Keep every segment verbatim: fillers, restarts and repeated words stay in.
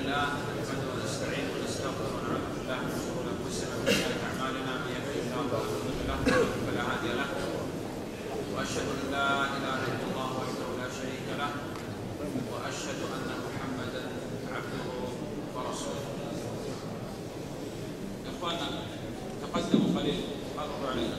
لله نحمده ونستعينه ونستغفره ونعوذ بالله من شرور انفسنا ومن سيئات اعمالنا من يهده الله فلا مضل له فلا هادي له واشهد ان لا اله الا الله وحده لا شريك له واشهد ان محمدا عبده ورسوله. اخوانا تقدموا قليل اقرأوا علينا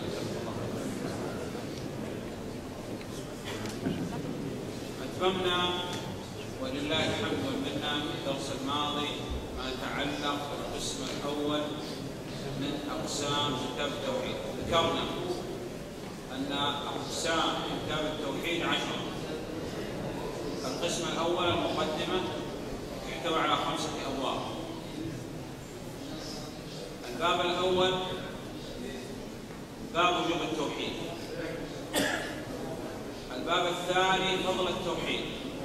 أتممنا ولله الحمد والمنة في الدرس الماضي ما يتعلق بالقسم الأول من أقسام كتاب التوحيد. ذكرنا أن أقسام كتاب التوحيد عشرة. القسم الأول المقدمة تحتوي على خمسة أبواب. الباب الأول باب وجوب التوحيد. الباب الثاني فضل التوحيد.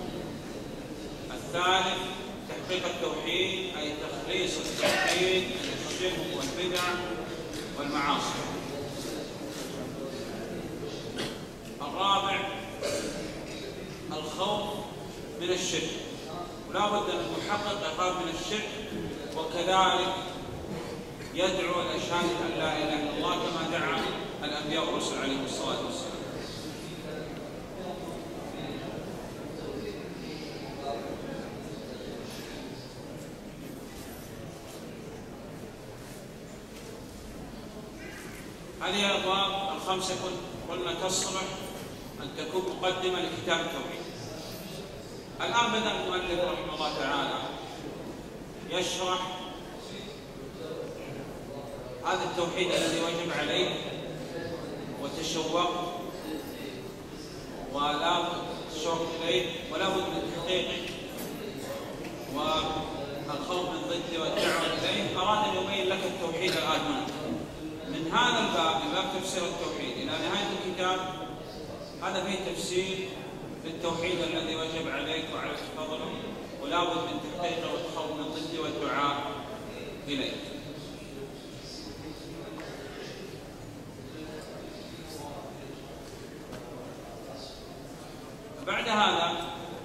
الثالث تحقيق التوحيد أي تخليص التوحيد من الشرك والبدع والمعاصي. الرابع الخوف من الشرك، ولا بد أن المحقق يخاف من الشرك وكذلك يدعو إلى شهادة أن لا إله إلا الله كما دعا الأنبياء والرسل عليهم الصلاة والسلام. هذه الأبواب الخمسة قلنا تصلح أن تكون مقدمة لكتاب التوحيد. الآن بدأ المؤلف رحمه الله تعالى يشرح هذا التوحيد الذي وجب عليه وتشوق ولا الشوق إليه ولا بد من تحقيقه والخوف من ضده والدعوة إليه. أراد أن يبين لك التوحيد الآن هنا من هذا الباب، من باب تفسير التوحيد إلى نهاية الكتاب. هذا فيه تفسير للتوحيد الذي وجب عليك وعليك فضله ولا بد من تحقيقه والخوف من ضده والدعاء إليه. بعد هذا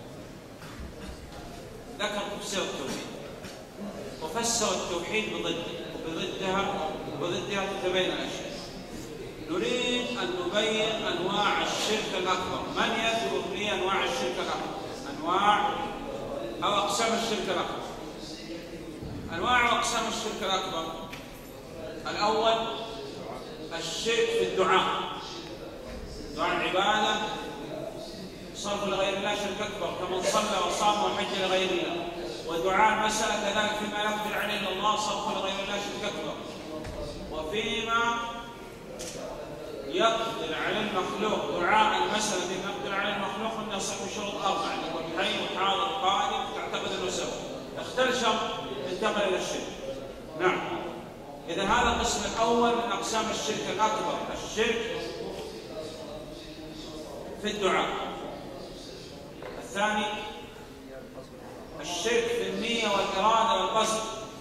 ذكر تفسير التوحيد وفسر التوحيد بضده وبضدها وضدها تتبين الاشياء. نريد ان نبين انواع الشرك الاكبر. من يذكر لي انواع الشرك الاكبر؟ انواع او اقسام الشرك الاكبر. انواع واقسام الشرك الاكبر: الاول الشرك في الدعاء، دعاء العباده صرف لغير الله شرك اكبر كمن صلى وصام وحج لغير الله، ودعاء المسألة كذلك فيما يقدر عليه الا الله صرف لغير الله شرك اكبر، وفيما يقدر على المخلوق دعاء المسألة فيما يقدر عليه المخلوق انه يصح بشروط اربعه: يكون حي وحاضر قادر تعتقد انه سوى، اختل شرط انتقل الى الشرك. نعم، اذا هذا القسم الاول من اقسام الشرك الاكبر، الشرك في الدعاء. الثاني الشرك في النية والإرادة والقصد.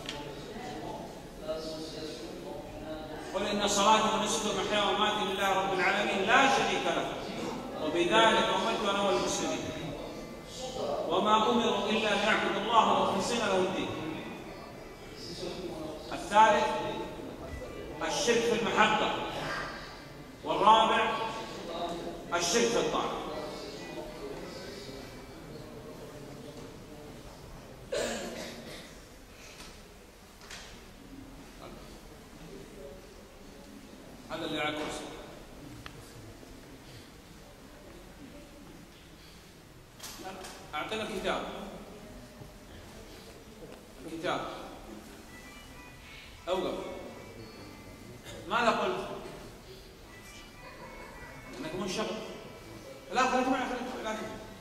قل إن صلاتي ونسكي ومحياي ومماتي لله رب العالمين لا شريك له وبذلك أمرت أنا والمسلمين وما أمروا إلا أن يعبدوا الله مخلصين له الدين. الثالث الشرك في المحبة. والرابع الشرك في الطاعة. هذا اللي على الكرسي. أعطينا الكتاب. الكتاب. أوقف. ماذا قلت؟ أنك منشغل. لا خليك معي خليك معي.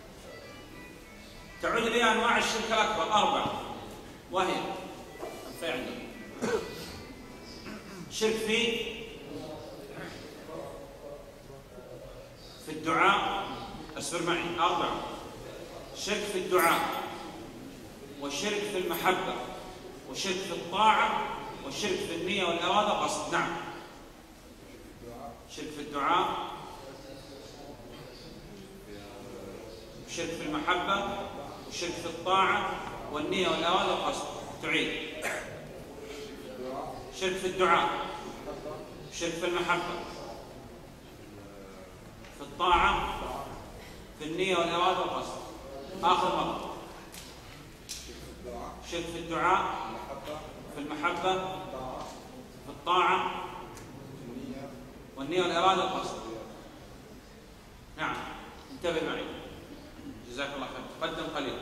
تعود لي أنواع الشرك الأكبر أربعة، وهي في عندنا شرك في في الدعاء. أسفر معي أربعة: شرك في الدعاء، وشرك في المحبة، وشرك في الطاعة، وشرك في النية والإرادة قصد. نعم، شرك في الدعاء، وشرك في المحبة، شرك في الطاعة والنية والإرادة والقصد. تعيد. شرك في الدعاء، شرك في المحبة، في الطاعة، في النية والإرادة والقصد. آخر مرة. شرك في الدعاء، في المحبة، في الطاعة والنية والإرادة والقصد. نعم، انتبه معي. جزاك الله خير. تقدم قليلا.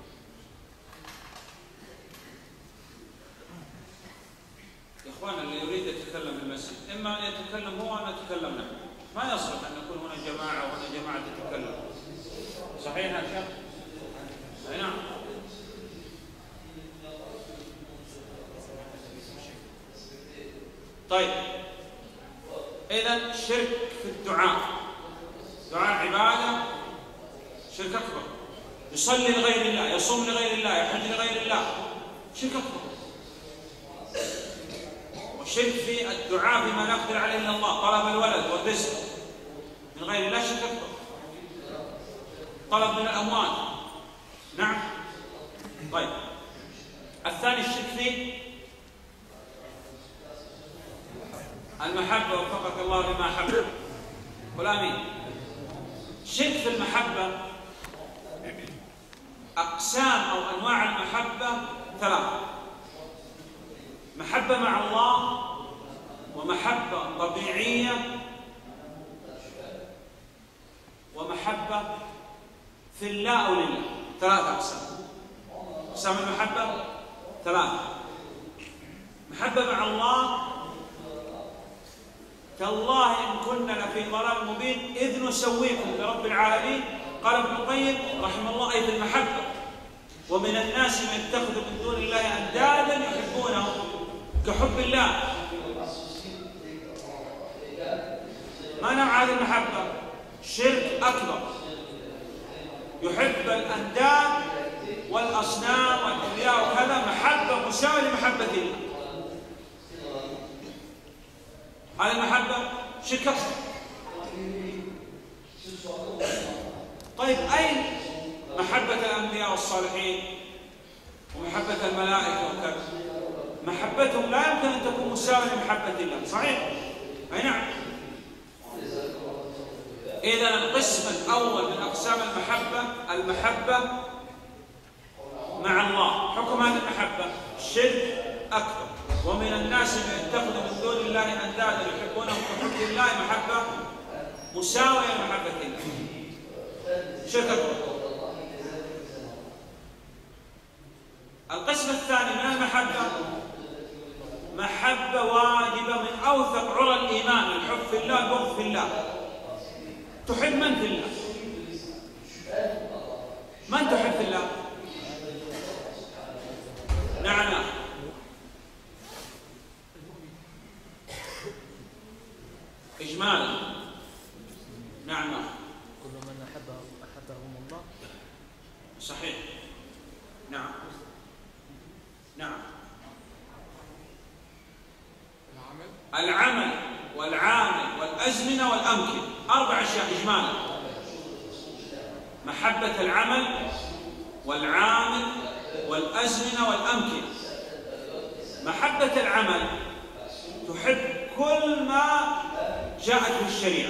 يا اخوان، اللي يريد يتكلم في المسجد اما ان يتكلم هو او ان نتكلم نحن. ما يصلح ان نكون هنا جماعه وهنا جماعه تتكلم. صحيح يا شيخ؟ اي نعم. طيب، اذا الشرك في الدعاء، دعاء عباده شرك اكبر. يصلي لغير الله، يصوم لغير الله، يحج لغير الله، شرك اكبر. والشرك في الدعاء بما لا يقدر عليه الا الله، طلب الولد والرزق من غير الله شرك اكبر. طلب من الاموال. نعم. طيب، الثاني الشرك في المحبه، وفقك الله لما احب. قل امين. الشرك في المحبه اقسام او انواع المحبه ثلاثه: محبه مع الله، ومحبه طبيعيه، ومحبه في الله او لله. ثلاثه اقسام. اقسام المحبه ثلاثه: محبه مع الله، تالله ان كنا لفي ضلال مبين اذ نسويكم برب العالمين. قال ابن القيم رحمه الله: اي في المحبه. ومن الناس من يتخذ من دون الله اندادا يحبونهم كحب الله. ما نوع هذه المحبه؟ شرك اكبر. يحب الانداد والاصنام والاولياء وكذا محبه مساويه لمحبه الله. هذه المحبه شرك اكبر. طيب، اين محبه الانبياء والصالحين ومحبه الملائكه وكذا؟ محبتهم لا يمكن ان تكون مساويه لمحبه الله. صحيح؟ اي نعم. اذا القسم الاول من اقسام المحبه المحبه مع الله. حكم هذه المحبه شرك اكبر. ومن الناس من يتخذ من دون الله اندادا يحبونهم كحب الله، محبه مساويه لمحبه الله. شرك اكبر. القسم الثاني من المحبه محبه واجبه من اوثق عرى الايمان: الحب في الله، البغض في الله. تحب من في الله؟ من تحب في الله؟ نعم. إجمالا. نعم. كل من أحبه أحبهم الله. صحيح. نعم. نعم. العمل والعامل والأزمنة والأمكنة، أربع أشياء إجمالا: محبة العمل والعامل والأزمنة والأمكنة. محبة العمل تحب كل ما جاءت في الشريعة: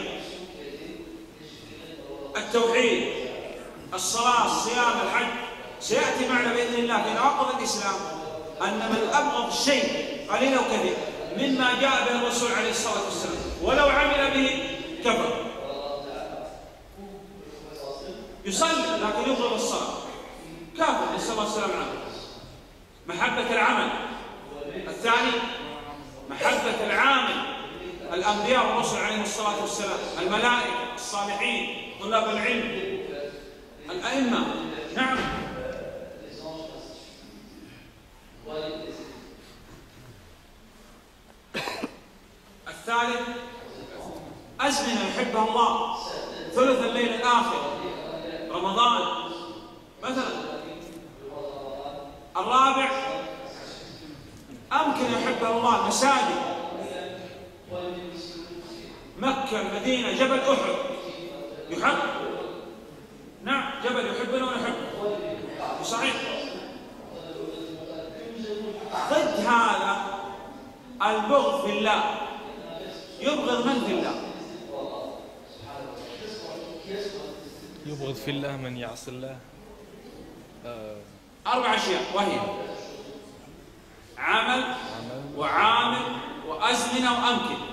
التوحيد، الصلاة، الصيام، الحج. سيأتي معنا بإذن الله في نواقض الإسلام أن من أبغض شيء قليل أو كثير مما جاء به الرسول عليه الصلاة والسلام ولو عمل به كفر. يصلي لكن يبغض الصلاة، كافر، نسأل الله السلامة عنه. محبة العمل. الثاني محبة العامل: الأنبياء والرسل عليهم الصلاة والسلام، الملائكة، الصالحين، طلاب العلم، الأئمة. نعم. الثالث أزمنة يحبها الله: ثلث الليل الآخر، رمضان مثلا. الرابع أمكن يحبها الله: مساجد، مكة، المدينة، جبل أحد يحب. نعم، جبل يحبنا ونحبه. صحيح. ضد هذا البغض في الله، يبغض من في الله؟ يبغض في الله من يعصي الله. آه. أربع أشياء، وهي عمل وعامل وأزمنة وأمكنة.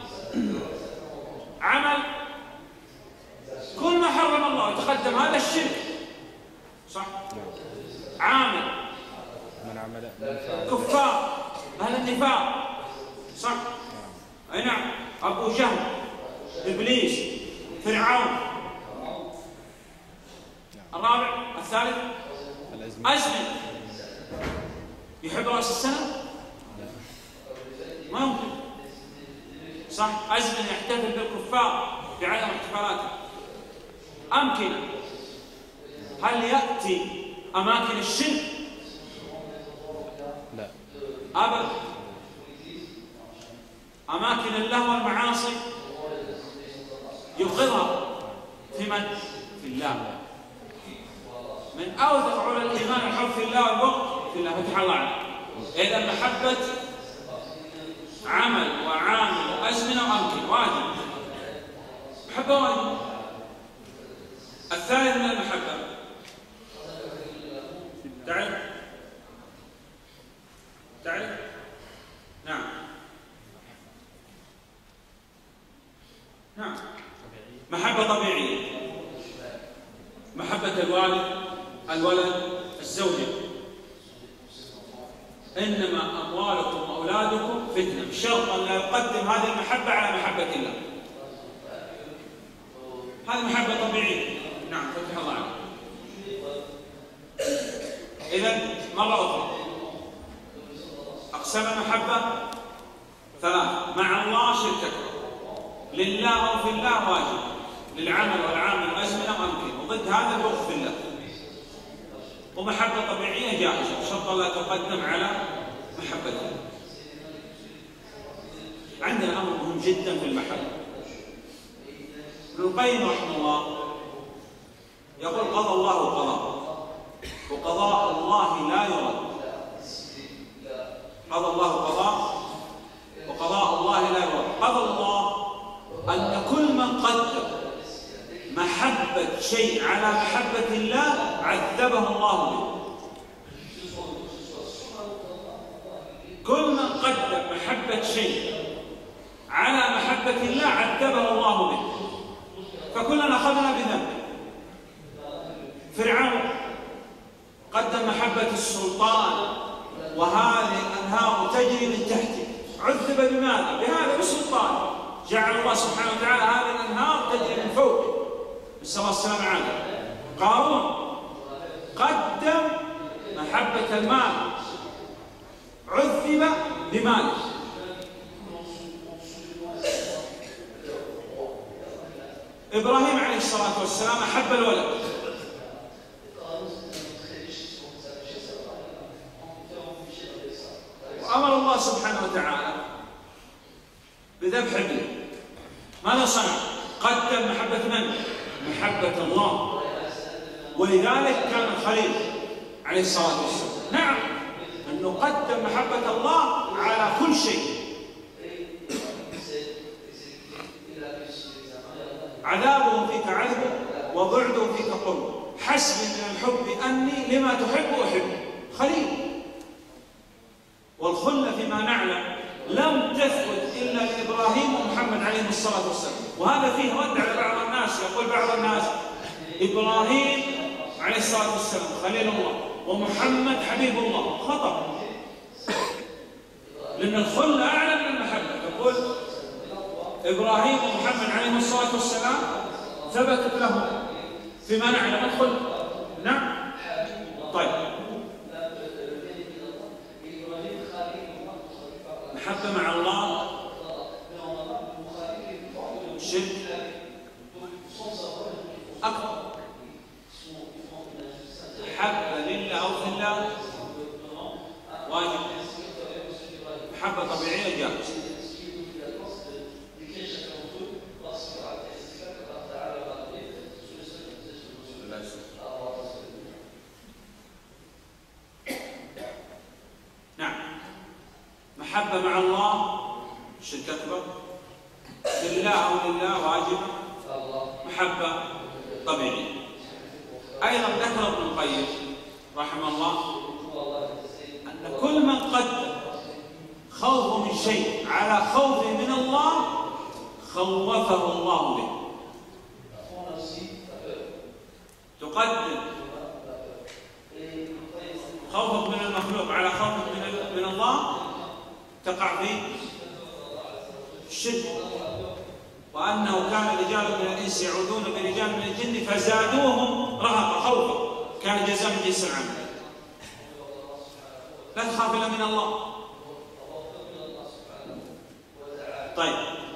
عمل كل ما حرم الله يتقدم هذا الشرك، صح؟ عامل من عمل كفار أهل النفاق، صح؟ أي نعم. أبو جهل، إبليس، فرعون. الرابع الثالث أزمن. يحب رأس السنة؟ ما يمكن، صح؟ أزمن يحتفل بالكفار بعدم احتفالاته. أمكنة، هل يأتي أماكن الشرك؟ لا أبدا. أماكن اللهو والمعاصي يبغضها في من؟ في الله. من أوثق على الإيمان الحب في الله والبغض في الله. فتح الله عليه. إذا محبة عمل وعامل وأزمنة وأمكنة واجب، محبة واجب. الثالث من المحبة تعرف؟ تعرف؟ نعم نعم. محبة طبيعية، محبة الوالد، الولد، الزوجة. إنما أموالكم وأولادكم فتنة، بشرط أن لا يقدم هذه المحبة على محبة الله. هذه محبة طبيعية. نعم فتح الله عليك. إذن مرة أخرى أقسام المحبة ثلاثة: مع الله شركة، لله أو في الله واجب، للعمل والعامل أزمنة وأمكنة، وضد هذا البغض في الله. ومحبة طبيعية جائزة بشرط لا تقدم على محبة الله. عندنا أمر مهم جدا في المحبة. ابن القيم رحمه الله يقول: قضى الله قضاء، وقضاء الله لا يرد. قضى الله قضاء، وقضاء الله لا يرد. قضى الله أن كل من قدم محبة شيء على محبة الله عذبه الله به. كل من قدم محبة شيء على محبة الله عذبه الله به. فكلنا أخذنا بذنبه. فرعون قدم محبة السلطان وهذه الأنهار تجري من تحته، عذب بماذا؟ بهذا بالسلطان. جعل الله سبحانه وتعالى هذه الأنهار تجري من فوقه، نسأل الله السلامة عليه. قارون قدم محبة المال، عذب بماله. إبراهيم عليه الصلاة والسلام أحب الولد، وأمر الله سبحانه وتعالى بذبح ابنه. ماذا صنع؟ قدم محبة من؟ محبة الله. ولذلك كان الخليل عليه الصلاة والسلام نعم أنه قدم محبة الله على كل شيء. عذابه فيك عذبه وبعده فيك قرب، حسبي من الحب أني لما تحب أحب. خليل. والخلة فيما نعلم لم تثبت إلا لإبراهيم ومحمد عليه الصلاة والسلام. وهذا فيه رد على بعض الناس. يقول بعض الناس إبراهيم عليه الصلاة والسلام خليل الله ومحمد حبيب الله. خطأ، لأن الخلة أعلى من المحبة. يقول إبراهيم ومحمد عليه الصلاة والسلام ثبتت له فيما نعلم الخلة. نعم. طيب، محبة مع الله شرك أكبر. محبة لله أو في الله واجب، محبة طبيعية جائزة. محبة مع الله شرك أكبر، لله أو لله واجبة، محبة طبيعية. أيضا ذكر ابن القيم رحمه الله أن كل من قدم خوفه من شيء على خوفه من الله خوفه الله به. تقدم خوفك من المخلوق على خوفك من من الله تقع في الشرك. وأنه كان رجال من الإنس يعوذون برجال من الجن فزادوهم رهقا خوفا كان جزاء من جنس العمل. لا تخاف إلا من الله. طيب،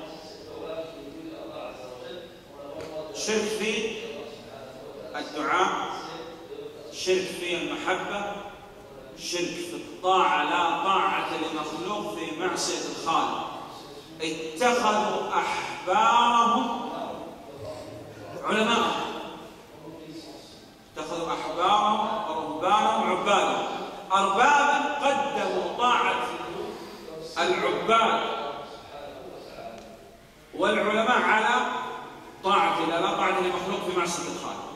شرك في الدعاء، شرك في المحبة، شرك في الطاعة، لا طاعة لمخلوق في معصية الخالق. اتخذوا أحبارهم علماء، اتخذوا أحبارهم ورهبانهم عبادا أربابا، قدموا طاعة العباد والعلماء على طاعة الله، لا طاعة لمخلوق في معصية الخالق.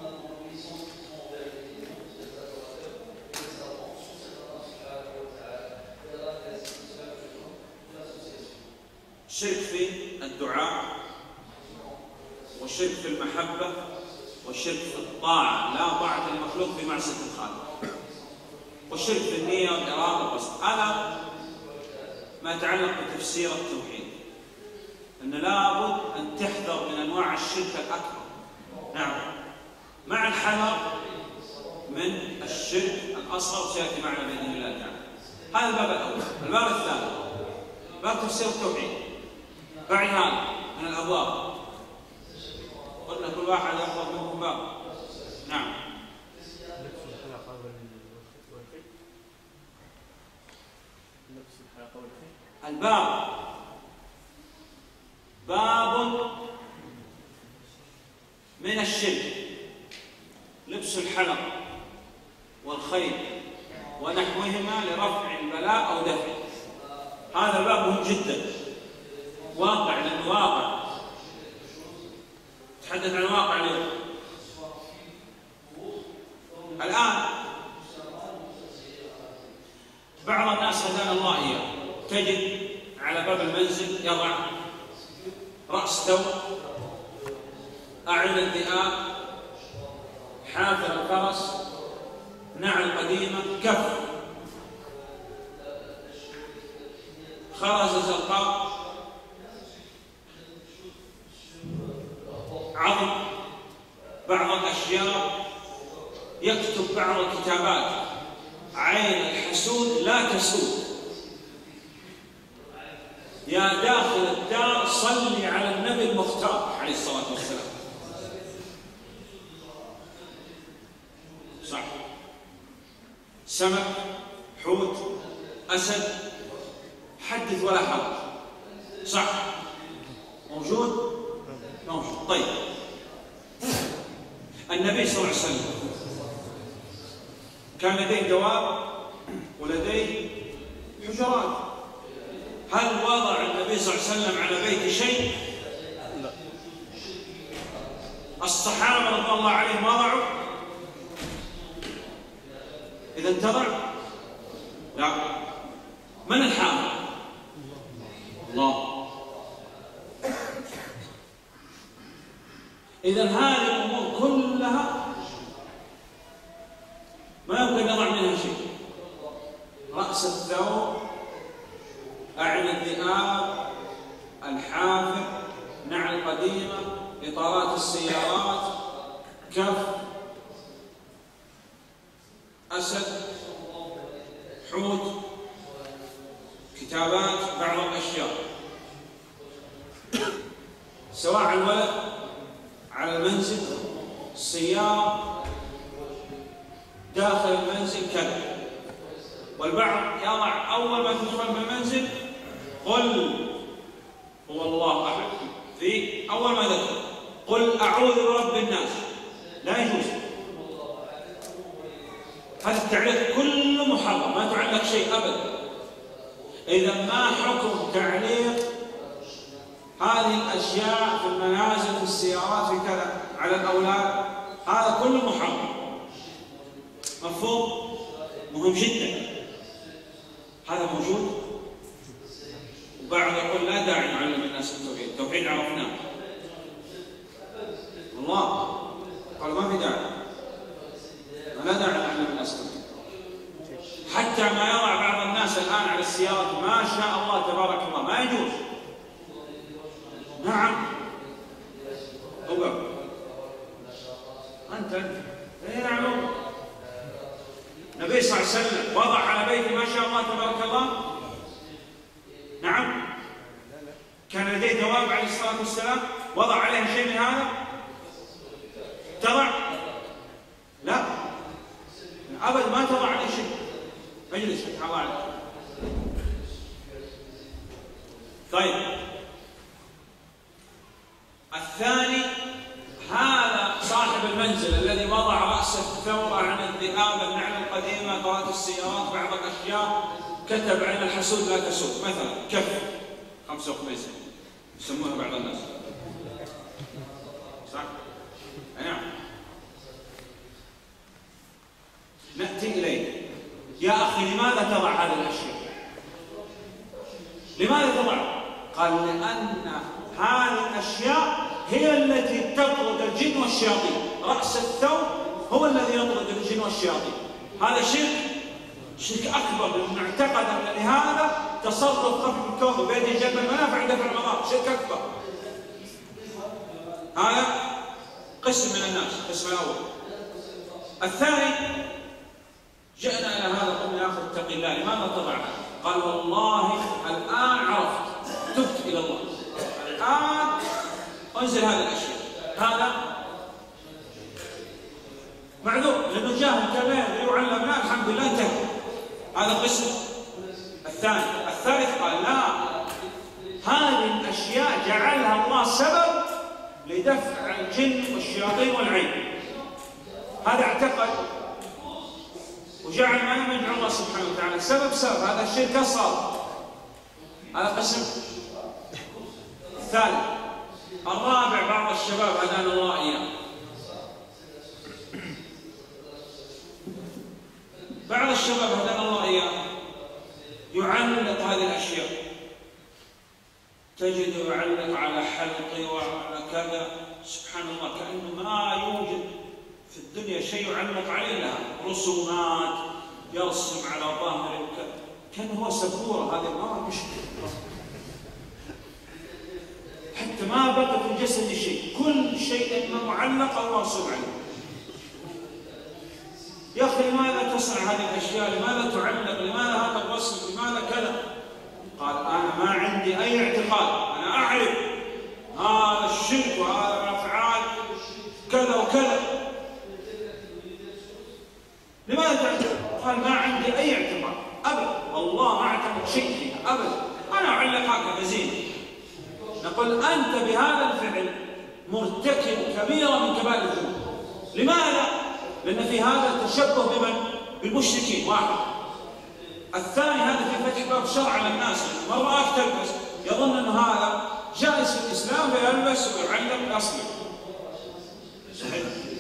الشرك في الدعاء، والشرك في المحبة، والشرك في الطاعة، لا طاعة لمخلوق في معصية الخالق، والشرك في النية والإرادة والقصد. هذا ما يتعلق بتفسير التوحيد، أن لابد أن تحذر من أنواع الشرك الأكبر. نعم، مع الحذر من الشرك الأصغر سيأتي معنا بإذن الله تعالى. هذا الباب الأول. الباب الثاني باب تفسير التوحيد. بعد هذا من الأبواب قلنا كل واحد يأخذ منكم باب. نعم. الباب باب من الشرك لبس الحلق والخيط ونحوهما لرفع البلاء أو دفعه. هذا الباب مهم جدا، واقع، لأنه واقع. تحدث عن واقع اليوم. الآن بعض الناس هدانا الله إياه تجد على باب المنزل يضع رأس ثوب، أعين الذئاب، حافر الفرس، نعل قديمة، كف، خرز زرقاء، عظم، بعض الأشجار، يكتب بعض الكتابات: عين الحسود لا تسود، يا داخل الدار صلي على النبي المختار عليه الصلاة والسلام. صح. سمك، حوت، أسد، حدث ولا حرج. صح. موجود؟ موجود. طيب، النبي صلى الله عليه وسلم كان لديه دواب ولديه حجرات. هل وضع النبي صلى الله عليه وسلم على بيت شيء؟ لا. الصحابة رضي الله عليهم وضعوا؟ إذا تضع؟ لا. من الحامل؟ الله. إذا هذه الأمور كلها ما يمكن نضع منها شيء. رأس الثوب، أعين الذئاب، الحافر، نعل قديمة، إطارات السيارات، كف، أسد، حوت، كتابات، بعض الأشياء، سواء على الولد، على المنزل، السيارة، داخل المنزل، كذا. والبعض يضع أول ما تدخل بالمنزل قل هو الله أحد، في أول ما تدخل قل أعوذ برب الناس. لا يجوز. هذا التعليق كله محرم، ما تعلق شيء أبدا. إذا ما حكم تعليق هذه الأشياء في المنازل في السيارات في كذا على الأولاد؟ هذا كله محرم. مفهوم؟ مهم جدا. هذا موجود. وبعض يقول لا داعي نعلم الناس التوحيد، التوحيد عرفناه. والله قال ما في داعي، لا داعي نعلم الناس التوحيد. حتى ما يضع بعض الناس الآن على السيارات ما شاء الله تبارك الله ما يجوز. نعم أوقف أنت أنت إيه نعم أوقف. النبي صلى الله عليه وسلم وضع على بيته ما شاء الله تبارك الله. نعم كان لديه دواب عليه الصلاة والسلام وضع عليها شيء من هذا؟ تضع؟ لا أبد ما تضع عليه شيء. اجلس فتح الله عليك. طيب الثاني هذا صاحب المنزل الذي وضع رأس الثورة عن الذئاب، النعل القديمة، قرات السيارات، بعض الأشياء، كتب عين الحسود لا تسود مثلا، كف خمسة وخميسة يسمونها بعض الناس، صح؟ نعم. نأتي إليه، يا أخي لماذا تضع هذه الأشياء؟ لماذا تضع؟ قال لأن هذه الأشياء هي التي تطرد الجن والشياطين. رأس الثوب هو الذي يطرد الجن والشياطين. هذا شرك، شرك أكبر، لأنه اعتقد أن لهذا تصرف خفي في الكون بيده جلب المنافع ودفع المضار، شرك أكبر. هذا قسم من الناس، القسم الأول. الثاني جئنا إلى هذا قلنا يا أخي اتق الله، لماذا تضع هذا؟ قال والله الآن عرفت، تبت إلى الله، الآن أنزل هذه الأشياء، هذا معذور لأنه جاهل كبير يعلمنا الحمد لله انتهى. هذا القسم الثاني. الثالث قال لا، هذه الأشياء جعلها الله سبب لدفع الجن والشياطين والعين. هذا اعتقد وجعل ما يمنع الله سبحانه وتعالى سبب سبب، هذا الشرك أصغر. هذا قسم الثالث. الرابع بعض الشباب هدانا الله إياه، بعض الشباب هدانا الله إياه يعلق هذه الأشياء، تجد يعلق على حلقي وعلى كذا، سبحان الله كأنه ما يوجد في الدنيا شيء يعلق عليه، لها رسومات يرسم على ظهره وكذا، كان هو سبورة. هذه ما مشكلة، حتى ما بقى في الجسد شيء، كل شيء ما معلق أو مرسوم عليه. يا أخي لماذا تصنع هذه الأشياء؟ لماذا تعلق؟ لماذا هذا الرسم؟ لماذا كذا؟ قال أنا ما عندي أي اعتقاد، أنا أعرف هذا الشرك وهذا الأفعال كذا وكذا. لماذا تعتقد؟ قال ما عندي أي اعتقاد أبدا، والله ما أعتقد شيء فيها أبدا، أنا أعلق هكذا زين. نقول أنت بهذا الفعل مرتكب كبيرة من كبائر الذنوب. لماذا؟ لأن في هذا التشبه بمن؟ بالمشركين واحد. الثاني هذا في فتح باب شرع على الناس، من رآك تلبس يظن أن هذا جائز في الإسلام فيلبس ويعلق الأصل. صحيح؟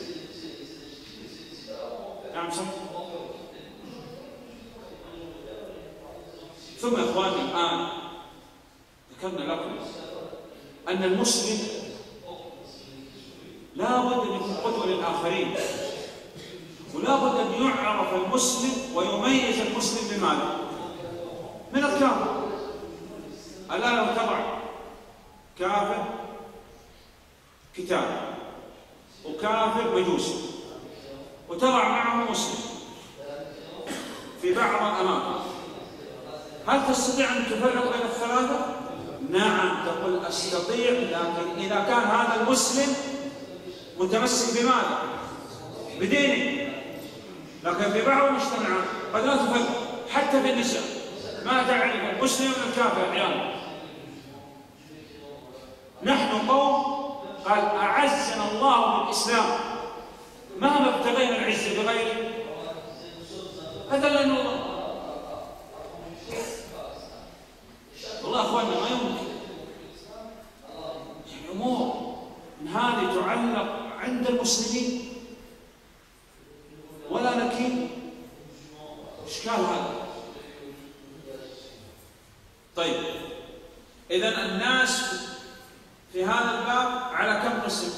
نعم صح. ثم إخواني الآن ذكرنا لكم أن المسلم لا بد أن يكون قدوة للآخرين، ولا بد أن يعرف المسلم ويميز المسلم بماذا؟ من الكافر. الآن لو تضع كافر كتاب وكافر مجوسي وتضع معه مسلم في بعض الأماكن، هل تستطيع أن تفرق بين الثلاثة؟ نعم تقول أستطيع، لكن إذا كان هذا المسلم متمسك بماذا؟ بدينه. لكن في بعض المجتمعات قد لا تفرق، حتى في النساء ما تعرف المسلم من الكافر أحيانا. نحن قوم قال أعزنا الله بالإسلام، مهما ابتغينا العزة بغيره هذا لا نرضى. إشكال هذا. طيب إذن الناس في هذا الباب على كم قسم؟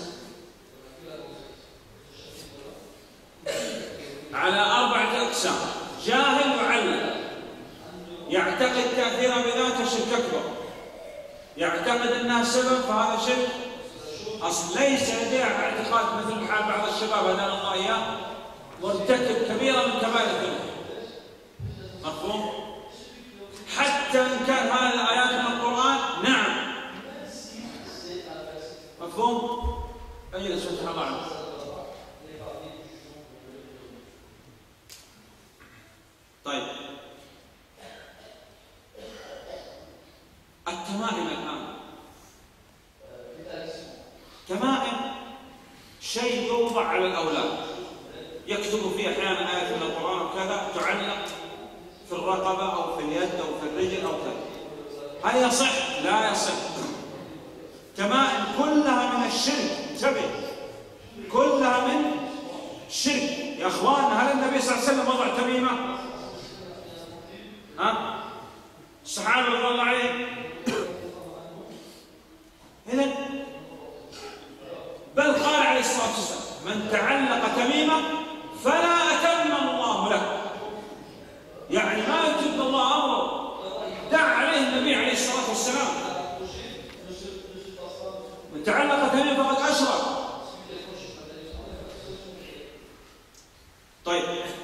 على أربعة أقسام. جاهل يعلم، يعتقد تأثيرا بذاته شرك أكبر، يعتقد أنها سبب فهذا شرك أصل، ليس لديه اعتقاد مثل حال بعض الشباب هدانا الله إياه مرتكب كبيرة من كبائر الذنوب. مفهوم؟ حتى إن كان هذه الآيات من القرآن نعم. مفهوم؟ أجل سبحان الله عنه. طيب التمائم الآن، تمائم شيء يوضع على الأولاد، يكتب فيه أحيانا آية من القرآن وكذا تعلق في الرقبة أو في اليد أو في الرجل أو كذا. هل يصح؟ لا يصح. تمائم كلها من الشرك، انتبه، كلها من الشرك يا أخوان. هل النبي صلى الله عليه وسلم وضع تميمة؟ ها؟ الصحابة رضي الله عليهم؟ إذن بل قال عليه الصلاة والسلام من تعلق تميمة فلا أتمم الله له. يعني ما يتم الله أمره، دع عليه النبي عليه الصلاة والسلام. من تعلق تميمة فقد أشرك. طيب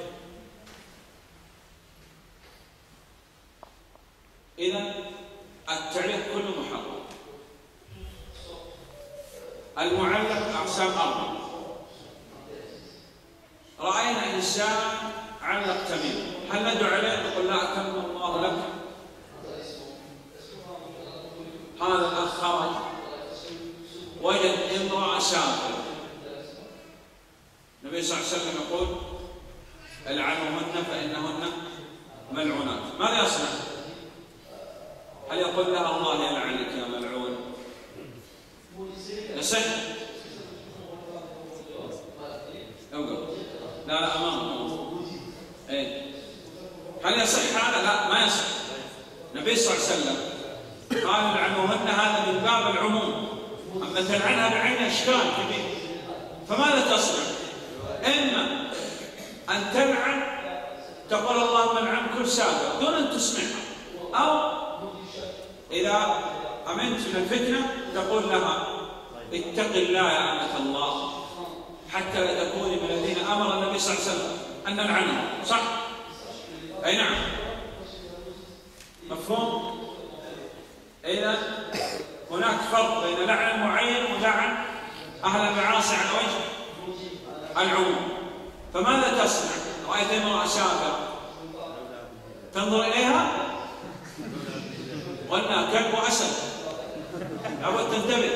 إذن التعليق كله محرم. المعلق أقسام أربعة. رأينا إنسان علق تميم، هل ندعو عليه نقول لا أتم الله لك؟ هذا الأخ خرج وجد امرأة سافرة، النبي صلى الله عليه وسلم يقول العنوهن فإنهن ملعونات. ماذا يصنع؟ هل يقول لها الله يلعنك يا ملعون؟ يصح؟ اوقف. لا لا امامك. ايه هل يصح هذا؟ لا ما يصح. النبي صلى الله عليه وسلم قال العنوهن هذا من باب العموم، اما تلعنها بعين اشكال كبير. فماذا تصنع؟ اما ان تلعن تقول اللهم العن كل سافر دون ان تسمعها، او اذا امنت من الفتنه تقول لها اتق الله يا أمة الله حتى لا تكوني من الذين أمر النبي صلى الله عليه وسلم أن نلعنهم. صح؟ أي نعم. مفهوم؟ إذا هناك فرق بين لعن معين ولعن أهل المعاصي على وجه العموم. فماذا تصنع؟ رأيت امرأة سافرة تنظر إليها وأنها كلب وأسد، لابد تنتبه،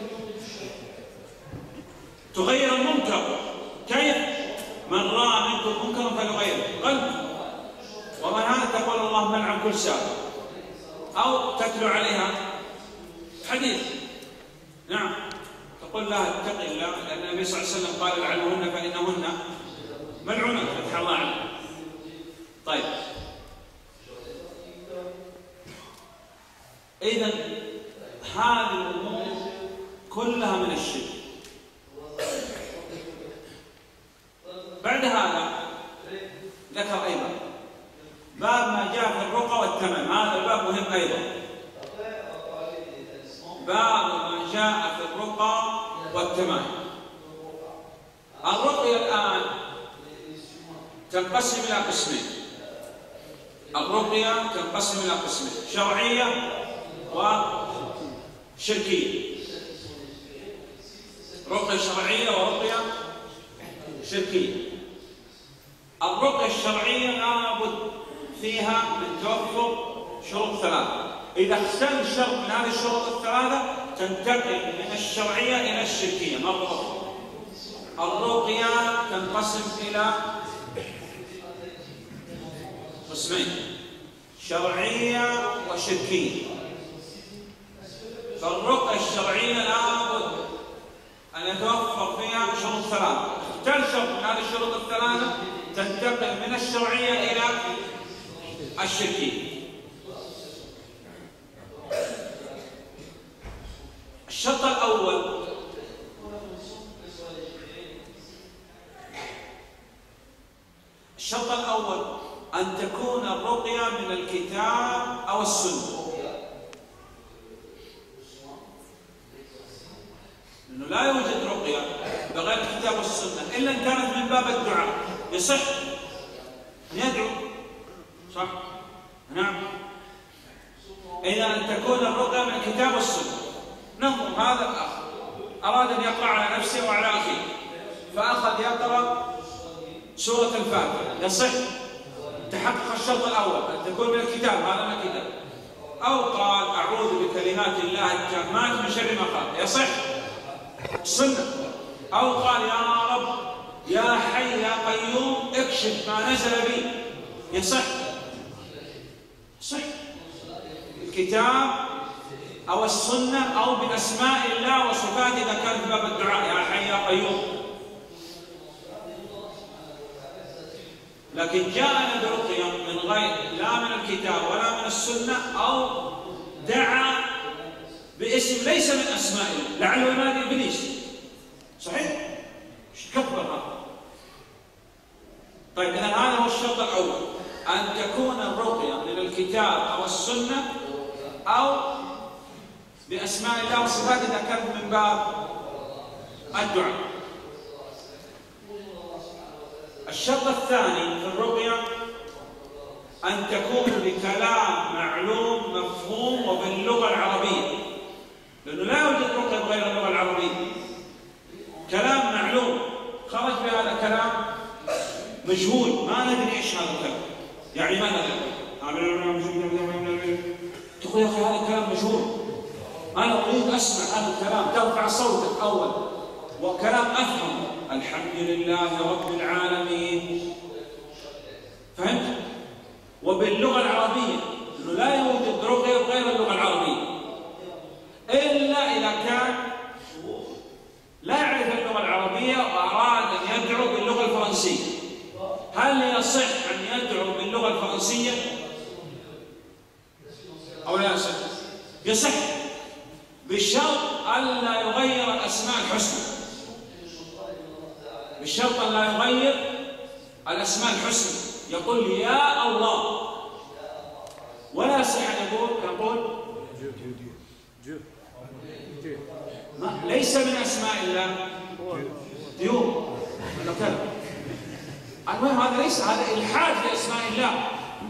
تغير المنكر. كيف؟ من رأى منكم منكرا فليغيره قلب، ومن هذا تقول اللهم العن كل سافر، أو تتلو عليها حديث نعم تقول لها اتق الله، لأن النبي صلى الله عليه وسلم قال العنوهن فإنهن ملعونات فتح الله عنه. طيب إذن هذه الأمور كلها من الشرك. بعد هذا ذكر أيضا باب ما جاء في الرقى والتمام. هذا الباب مهم أيضا، باب ما جاء في الرقى والتمام. الرقية الآن تنقسم إلى قسمين. الرقية تنقسم إلى قسمين، شرعية وشركية. رقية شرعية ورقية شركية. الرقية الشرعية لابد فيها من توفر شروط ثلاثة. إذا اختل شرط من هذه الشروط الثلاثة تنتقل من الشرعية إلى الشركية مرة أخرى. الرقية تنقسم إلى قسمين، شرعية وشركية. فالرقية الشرعية لابد أن يتوفر فيها شروط ثلاثة. اختل شرط من هذه الشروط الثلاثة تنتقل من الشرعية إلى الشركية. الشرط الأول الشرط الأول أن تكون الرقية من الكتاب أو السنة، لأنه لا يوجد رقية بغير الكتاب والسنة إلا إن كانت من باب الدعاء. يصح أن يدعو، صح؟ نعم. إلى أن تكون الرقية من الكتاب والسنة. ننظر هذا الأخ أراد أن يقرأ على نفسه وعلى أخيه، فأخذ يقرأ سورة الفاتحة، يصح؟ تحقق الشرط الأول أن تكون من الكتاب، هذا من الكتاب. أو قال أعوذ بكلمات الله التامات من شر ما خلق، يصح؟ سنة. أو قال يا رب يا حي يا قيوم اكشف ما نزل بي، يصح؟ صح. الكتاب أو السنة أو بأسماء الله وصفاته إذا كان في باب الدعاء يا حي يا قيوم. لكن جاءنا برقية من غير لا من الكتاب ولا من السنة، أو دعا باسم ليس من أسماء الله، لعله ينادي إبليس، صحيح؟ ايش كبر هذا؟ طيب إذا هذا هو الشرط الأول، أن تكون الرقية من الكتاب أو السنة أو بأسماء الله وصفاته إذا كانت من باب الدعاء. الشرط الثاني في الرقية أن تكون بكلام معلوم مفهوم وباللغة العربية، لأنه لا يوجد رقية بغير اللغة العربية. كلام معلوم خرج بهذا كلام مجهول ما ندري ايش هذا الكلام، يعني ما ندري تقول يا اخي هذا الكلام مجهول، انا اريد اسمع هذا الكلام، ترفع صوتك اول وكلام افهم الحمد لله رب العالمين، فهمت؟ وباللغه العربيه، انه لا يوجد رقيه غير اللغه العربيه الا اذا كان لا يعرف اللغه العربيه واراد ان يدعو باللغه الفرنسيه. هل يصح ان يدعو باللغه الفرنسيه او لا يصح؟ يصح بشرط الا يغير الاسماء الحسنى، بشرط ان لا يغير الاسماء الحسنى. يقول يا الله، ولا يصح ان يقول يقول ما ليس من اسماء الله ديو ولا كذا. المهم هذا ليس، هذا الحاد في اسماء الله.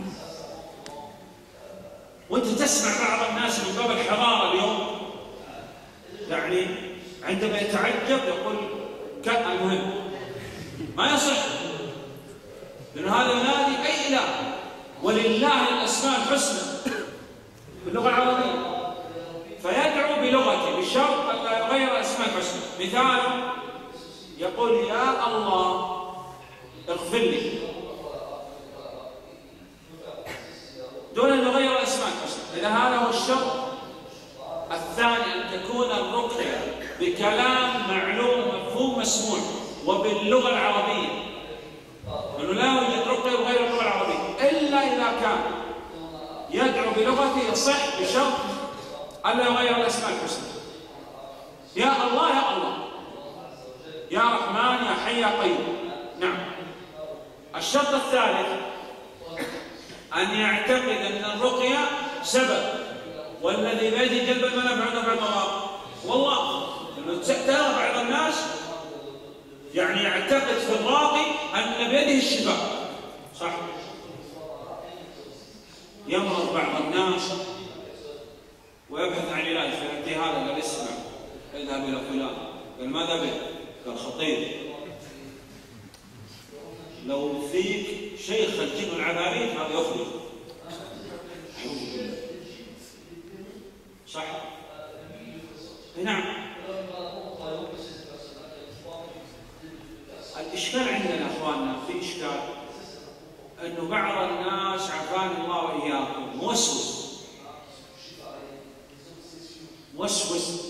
وانت تسمع بعض الناس من باب الحضاره اليوم، يعني عندما يتعجب يقول كان، المهم ما يصح، لأن هذا ينادي أي إله، ولله الأسماء الحسنى باللغة العربية، فيدعو بلغته بشرط أن لا يغير الأسماء الحسنى. مثال يقول يا الله اغفر لي، دون أن يغير الأسماء الحسنى. إذا هذا هو الشرط الثاني، أن تكون الرقية بكلام معلوم مفهوم مسموع وباللغة العربية، لأنه لا يوجد رقية بغير اللغة العربية إلا إذا كان يدعو بلغته يصح بشرط ألا يغير الأسماء الحسنى. يا الله يا الله، يا رحمن يا حي يا قيوم. نعم. الشرط الثالث أن يعتقد أن الرقية سبب، والذي بيده جلب المنافع ونفع المضار والله. ترى بعض الناس يعني يعتقد في الراقي أن بيده الشفاء، صح؟ يمرض بعض الناس ويبحث عن علاج، فيأتي هذا قال اسمع اذهب إلى فلان، قال ماذا به؟ قال خطير، لو فيك شيخ الجن والعفاريت هذا يخرج. صح؟ نعم. الإشكال عندنا أخواننا، في إشكال أنه بعض الناس عافانا الله وإياكم موسوس موسوس،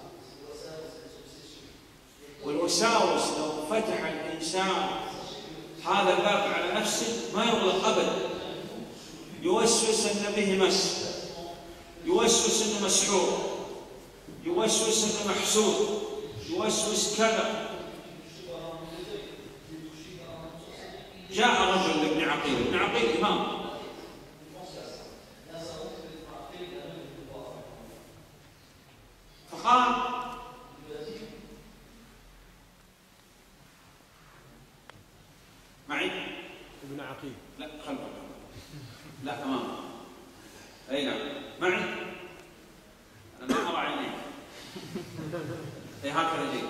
والوساوس لو فتح الإنسان هذا الباب على نفسه ما يغلق أبدا. يوسوس أن به مس، يوسوس أنه مسحور، يوسوس أنه محسود، يوسوس كذا. جاء رجل لابن عقيل، ابن عقيل إمام، فقال معي ابن عقيل، لا خلفك، لا أمام، أي نعم معي، أنا ما أرى عينيك، أي هكذا جيد.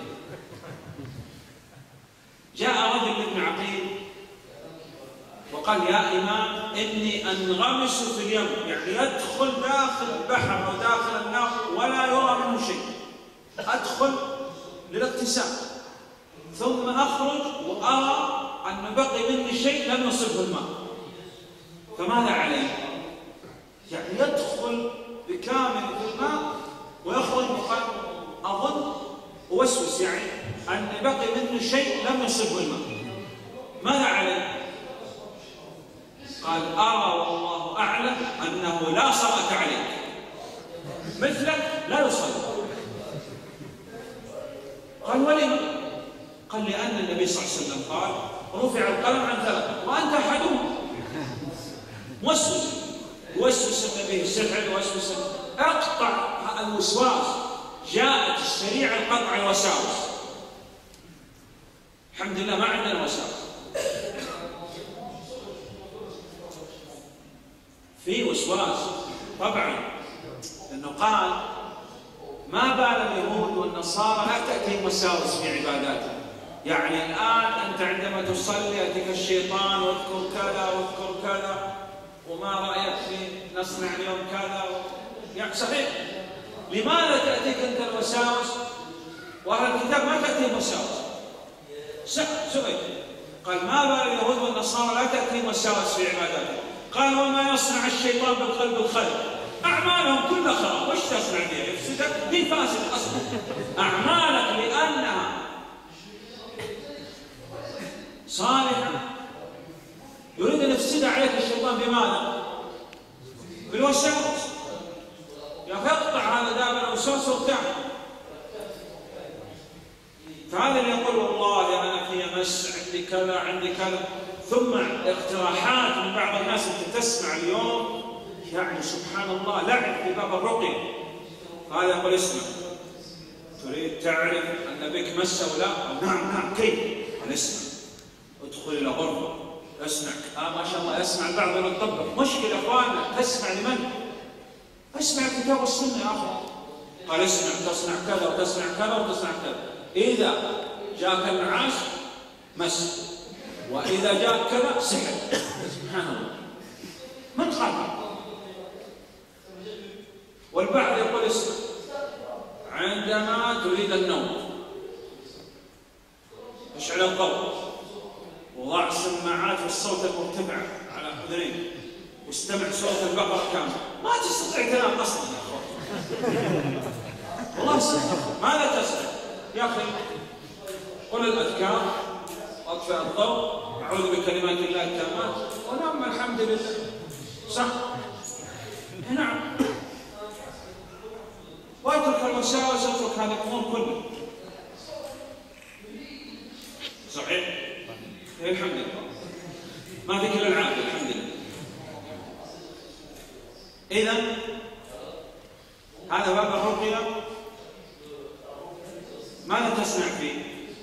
جاء رجل لابن عقيل وقال يا إمام إني أنغمس في اليم، يعني يدخل داخل البحر أو داخل النهر ولا يرى منه شيء، أدخل للاغتسال ثم أخرج وأرى أن بقي مني شيء لم يصبه الماء، فماذا علي؟ يعني يدخل بكامل في الماء ويخرج وقال أظن أوسوس يعني أن بقي منه شيء لم يصبه الماء، ماذا علي؟ قال أرى والله أعلم أنه لا صلاة عليك، مثلك لا يصلي. قال ولم؟ قال لأن النبي صلى الله عليه وسلم قال رفع القلم عن ثلاثة وأنت أحدهم. موسوس، يوسوس النبي السحر، يوسوس أقطع الوسواس. جاءت الشريعة لقطع الوساوس، الحمد لله ما عندنا وساوس. في وسواس طبعا، لأنه قال ما بال اليهود والنصارى لا تأتيهم وساوس في عباداتهم. يعني الآن أنت عندما تصلي يأتيك الشيطان واذكر كذا واذكر كذا وما رأيك في نصنع اليوم كذا و... يعني صحيح. لماذا تأتيك أنت الوساوس وأهل الكتاب ما تأتيهم وساوس؟ سئل قال ما بال اليهود والنصارى لا تأتيهم وساوس في عباداتهم. قال وما يصنع الشيطان بالقلب الخلق؟ أعمالهم كلها خراب، وش تصنع فيها؟ يفسدك، هي فاسدة أصلا. أعمالك لأنها صالحة يريد أن يفسد عليك الشيطان بماذا؟ بالوساوس. يقطع هذا دابر الوسواس وارتاح. فهذا اللي يقول والله أنا في مس، عندي كذا عندي كذا، ثم اقتراحات من بعض الناس أنت تسمع اليوم يعني سبحان الله لعب في باب الرقية. هذا يقول اسمع، تريد تعرف أن بك مس أو لا؟ نعم نعم كيف؟ قال اسمع، ادخل إلى غرفة اسمع. آه ما شاء الله يسمع البعض ويطبق. مشكلة أخواننا، تسمع لمن؟ اسمع الكتاب والسنة يا أخي. قال اسمع، تصنع كذا وتصنع كذا وتصنع كذا. إذا جاءك المعاش مس، وإذا جاء كذا سحر. سبحان الله، من قال؟ والبعض يقول اسمع، عندما تريد النوم اشعل الضوء وضع السماعات في الصوت المرتفع على اذنيك واستمع صوت البقرة كامل، ما تستطيع تنام اصلا يا اخوان. والله صدق، ماذا تستطيع يا اخي؟ قل الاذكار واطفئ الضوء، اعوذ بكلمات الله التامات ونام الحمد لله. صح؟ نعم. واترك الوساوس، اترك هذه الامور كلها. صحيح؟ الحمد لله. ما في كل العافيه الحمد لله. اذا هذا باب الرقيه، ماذا تصنع فيه؟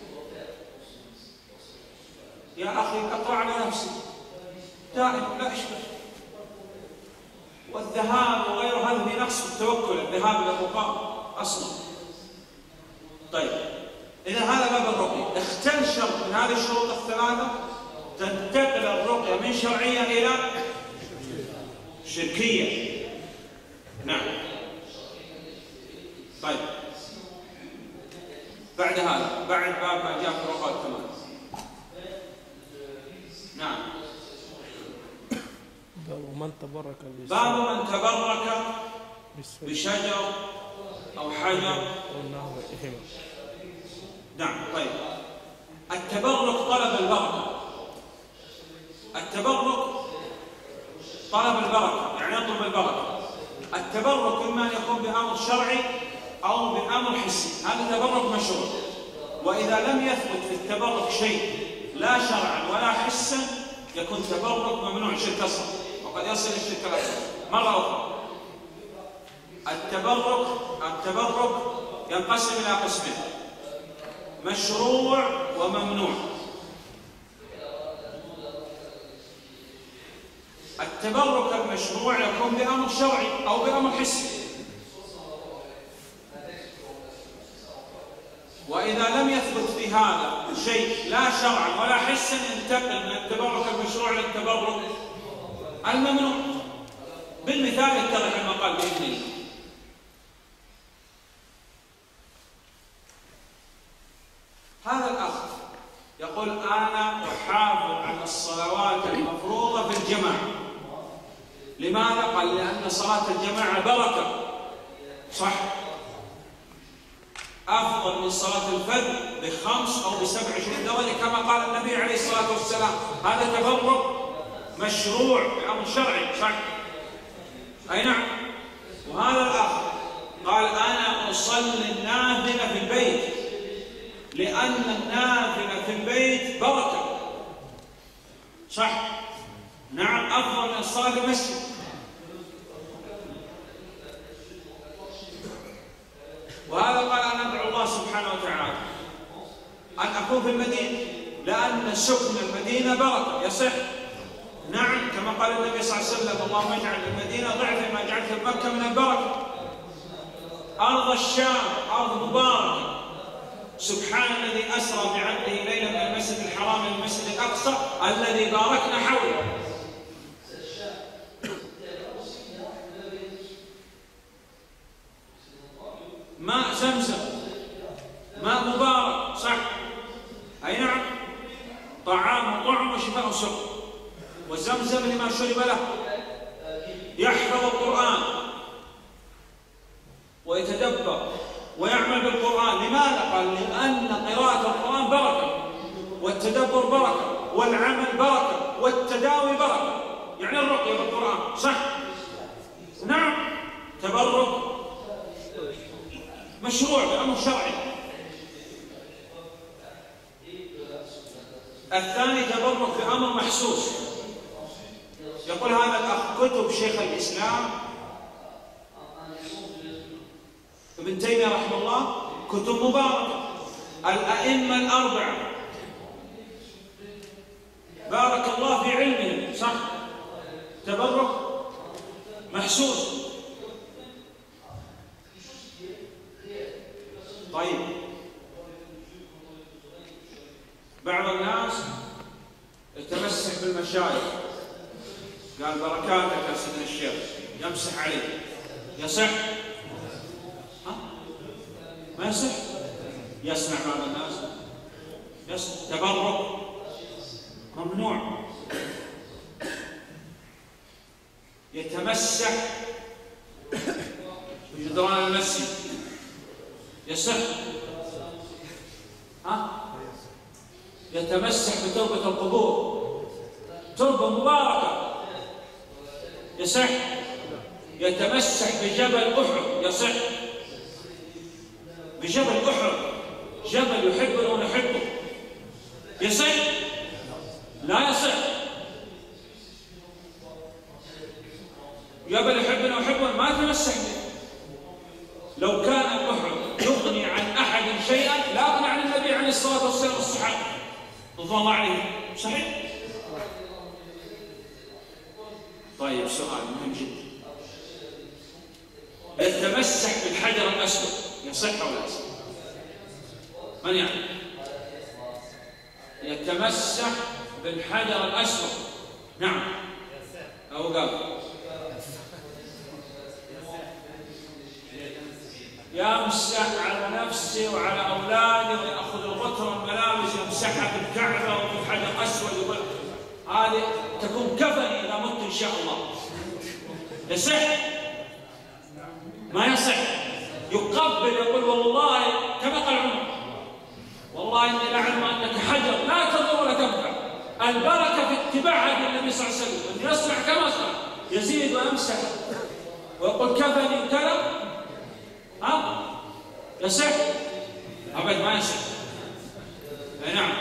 يا اخي اقرا على نفسي دائما لا اشكال. والذهاب وغير هذا في نقص التوكل، الذهاب الى الرقاء اصلا. طيب اذا هذا باب الرقيه، اختل شرط من هذه الشروط الثلاثه تنتقل الرقيه من شرعيه الى شركيه. نعم. طيب بعد هذا، بعد باب ما جاء في الرقاء الثمان. نعم. باب من تبرك باب من تبرك بشجر أو حجر. نعم. طيب التبرك طلب البركة. التبرك طلب البركة، يعني يطلب البركة. التبرك إما أن يكون بأمر شرعي أو بأمر حسي، هذا تبرك مشروع. وإذا لم يثبت في التبرك شيء لا شرعا ولا حسا يكون تبرك ممنوع، شرك أصغر، وقد يصل الشرك الأكبر. مرة أخرى، التبرك التبرك ينقسم إلى قسمين: مشروع وممنوع. التبرك المشروع يكون بأمر شرعي أو بأمر حسي، وإذا لم يثبت في هذا شيء لا شرعا ولا حسا ينتقل من التبرك المشروع إلى التبرك الممنوع. بالمثال يتضح المقال بإذن الله. هذا الأخ يقول: أنا أحافظ على الصلوات المفروضة في الجماعة. لماذا؟ قال: لأن صلاة الجماعة بركة. صح، أفضل من صلاة الفرد بخمس أو بسبع عشرين درجة كما قال النبي عليه الصلاة والسلام. هذا تبرك مشروع بأمر شرعي. صح، أي نعم. وهذا الأخ قال: أنا أصلي النافلة في البيت لأن النافلة في البيت بركة. صح، نعم، أفضل من الصلاة في المسجد. وهذا قال: أنا أدعو الله سبحانه وتعالى أن أكون في المدينة لأن سكن المدينة بركة. يصح، نعم، كما قال النبي صلى الله عليه وسلم: اللهم اجعل المدينة ضعف ما جعلت مكة من البركة. أرض الشام أرض مباركة. سبحان الذي أسرى بعبده ليلا من المسجد الحرام إلى المسجد الأقصى الذي باركنا حوله. ماء زمزم ماء مبارك. صح، أي نعم، طعام وطعم وشفاء وسقم. وزمزم لما شرب له. يحفظ القرآن ويتدبر ويعمل بالقرآن. لماذا؟ قال: لأن قراءة القرآن بركة، والتدبر بركة، والعمل بركة، والتداوي بركة، يعني الرقية بالقرآن. صح، نعم، تبرك مشروع بأمر شرعي. الثاني تبرك بأمر محسوس. يقول هذا الأخ: كتب شيخ الإسلام ابن تيمية رحمه الله كتب مباركة. الأئمة الأربعة بارك الله في علمهم. صح، تبرك محسوس. طيب، بعض الناس يتمسك بالمشايخ، قال: بركاتك يا سيدنا الشيخ، يمسح عليه. يصح؟ ها؟ ما يصح. يسمع بعض الناس يصح. تبرك ممنوع. يتمسح بجدران المسجد. يصح؟ ها؟ يتمسح بتربة القبور، تربة مباركة. يصح؟ يتمسح بجبل أحد. يصح؟ بجبل أحد، جبل يحبنا ونحبه. يصح؟ لا يصح. جبل يحبنا ونحبه ما يتمسح به. لو كان أحد يغني عن أحد شيئا لا أغنى عن النبي عليه الصلاة والسلام والصحابة رضي الله عليهم. صحيح؟ طيب، سؤال مهم جدا: يتمسح بالحجر الأسود يصح أو لا يصح؟ من يعني؟ يتمسح بالحجر الأسود. نعم أو قال يمسح على نفسه وعلى أولاده ويأخذ الغتر والملابس يمسحها بالكعبة وبالحجر الأسود. هذه تكون كفني إذا مت إن شاء الله. يصح؟ ما يصح. يقبل يقول: والله كما قال عمر: والله إني لأعلم أنك حجر لا تضر ولا تنفع. البركة في اتباع هدي النبي صلى الله عليه وسلم، أن يصنع كما صنع. يزيد ويمسح ويقول كفني كذا، ها يصح؟ أبد ما يصح. أي نعم.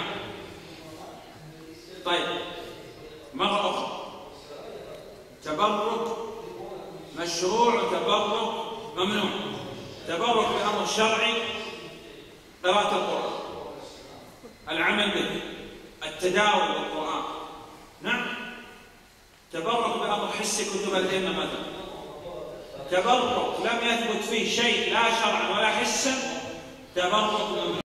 طيب مرة أخرى، تبرك مشروع وتبرك ممنوع. تبرك بأمر شرعي، قراءة القرآن، العمل به، التداول بالقرآن. نعم. تبرك بأمر حسي، كتب الأئمة مثلا. تبرك لم يثبت فيه شيء لا شرعا ولا حسا، تبرك ممنوع.